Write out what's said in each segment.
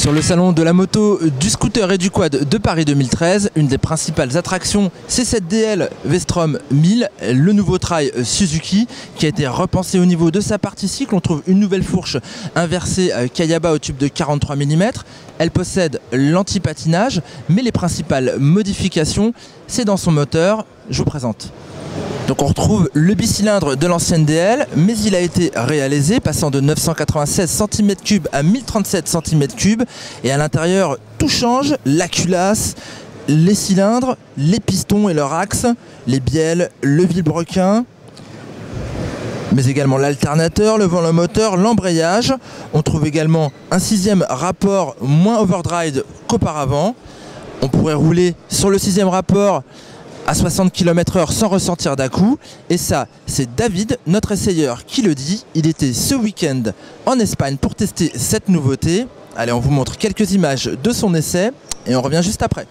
Sur le salon de la moto, du scooter et du quad de Paris 2013, une des principales attractions, c'est cette DL V-Strom 1000, le nouveau trail Suzuki qui a été repensé au niveau de sa partie cycle. On trouve une nouvelle fourche inversée Kayaba au tube de 43 mm. Elle possède l'anti-patinage, mais les principales modifications, c'est dans son moteur. Je vous présente. Donc on retrouve le bicylindre de l'ancienne DL, mais il a été réalisé, passant de 996 cm3 à 1037 cm3. Et à l'intérieur, tout change, la culasse, les cylindres, les pistons et leur axe, les bielles, le vilebrequin, mais également l'alternateur, le volant moteur, l'embrayage. On trouve également un 6e rapport moins overdrive qu'auparavant. On pourrait rouler sur le 6e rapport à 60 km/h sans ressortir d'à-coup. Et ça, c'est David, notre essayeur, qui le dit. Il était ce week-end en Espagne pour tester cette nouveauté. Allez, on vous montre quelques images de son essai et on revient juste après.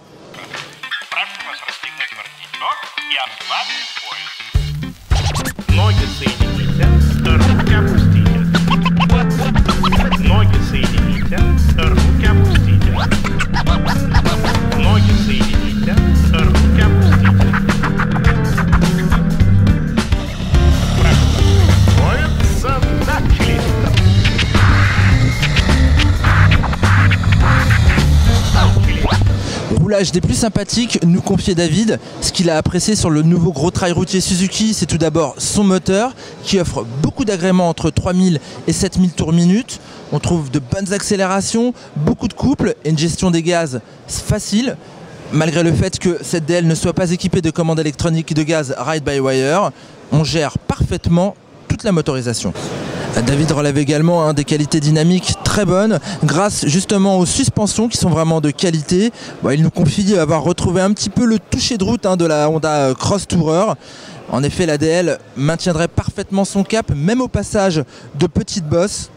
Roulage des plus sympathiques, nous confiait David. Ce qu'il a apprécié sur le nouveau gros trail routier Suzuki, c'est tout d'abord son moteur qui offre beaucoup d'agréments entre 3000 et 7000 tours minute. On trouve de bonnes accélérations, beaucoup de couple et une gestion des gaz facile, malgré le fait que cette DL ne soit pas équipée de commande électronique de gaz ride-by-wire. On gère parfaitement toute la motorisation. David relève également des qualités dynamiques très bonnes grâce justement aux suspensions qui sont vraiment de qualité. Il nous confie avoir retrouvé un petit peu le toucher de route de la Honda Cross Tourer. En effet, la DL maintiendrait parfaitement son cap même au passage de petites bosses.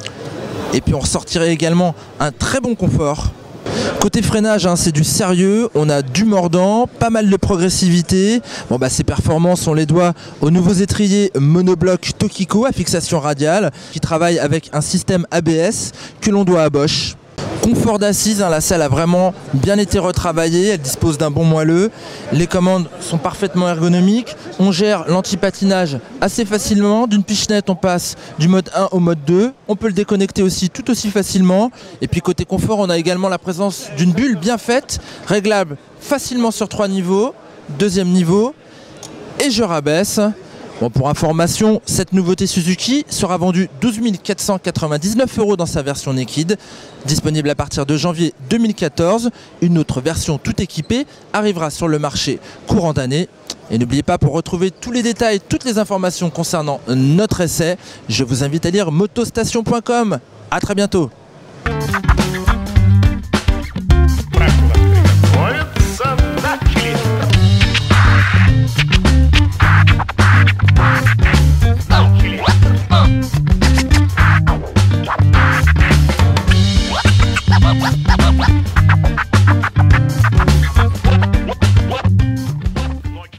Et puis on ressortirait également un très bon confort. Côté freinage, c'est du sérieux, on a du mordant, pas mal de progressivité. Ces performances, on les doit aux nouveaux étriers monobloc Tokiko à fixation radiale qui travaillent avec un système ABS que l'on doit à Bosch. Confort d'assise, la selle a vraiment bien été retravaillée, elle dispose d'un bon moelleux, les commandes sont parfaitement ergonomiques, on gère l'anti-patinage assez facilement, d'une pichenette on passe du mode 1 au mode 2, on peut le déconnecter aussi tout aussi facilement, et puis côté confort on a également la présence d'une bulle bien faite, réglable facilement sur 3 niveaux, 2e niveau, et je rabaisse. Pour information, cette nouveauté Suzuki sera vendue 12 499 € dans sa version Naked, disponible à partir de janvier 2014. Une autre version tout équipée arrivera sur le marché courant d'année. Et n'oubliez pas, pour retrouver tous les détails, toutes les informations concernant notre essai, je vous invite à lire motostation.com. À très bientôt.